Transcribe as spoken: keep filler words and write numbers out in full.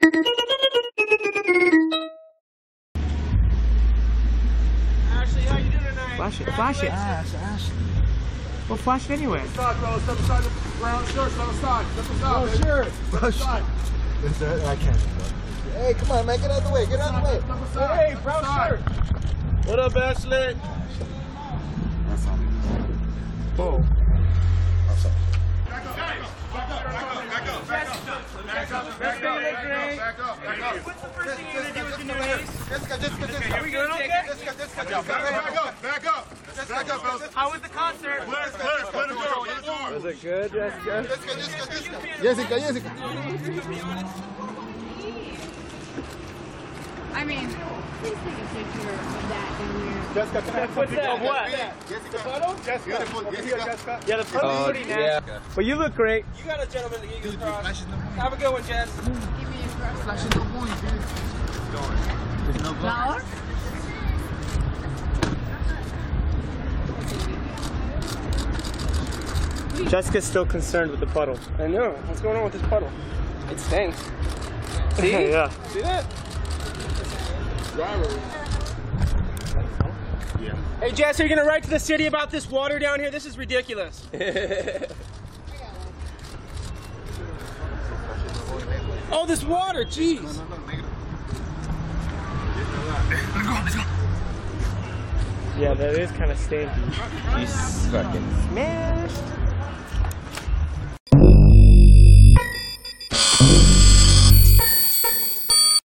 Ashley, how you doing tonight? Flash it, flash it. Ash, Ash. Well, flash it anyway. Step aside, bro. Step aside the brown shirt. Step aside. Step aside, baby. Sure. Step aside. I can't. Hey, come on, man. Get out of the way. Get out of the way. Step aside. Hey, brown shirt. What up, Ashley? Whoa. Back up, back up, back up, back up, back up, back up, back up, back up. What's the first thing you're gonna do with your new race? Jessica, Jessica, Jessica. Are we good, okay? Jessica, Jessica, Back up, back up, back up. Back up, fellas. How was the concert? Clear, clear, clear the door, clear the door. Was it good, Jessica? Jessica, Jessica, Jessica. Jessica, Jessica. I mean, please take a picture of that down here. Jessica, can I have What's that? of What? Jessica, Jessica, beautiful, Jessica. Yeah, the puddle's pretty nasty. But you look great. You got a gentleman that you can cross. Have a good one, Jess. Give me a brush. Flashing no point, dude. There's no Flower? Jessica's still concerned with the puddle. I know. What's going on with this puddle? It stinks. See? Yeah. See that? Yeah. Hey, Jess, are you going to write to the city about this water down here? This is ridiculous. Oh, this water, jeez. Yeah, that is kind of stinky. You fucking smashed.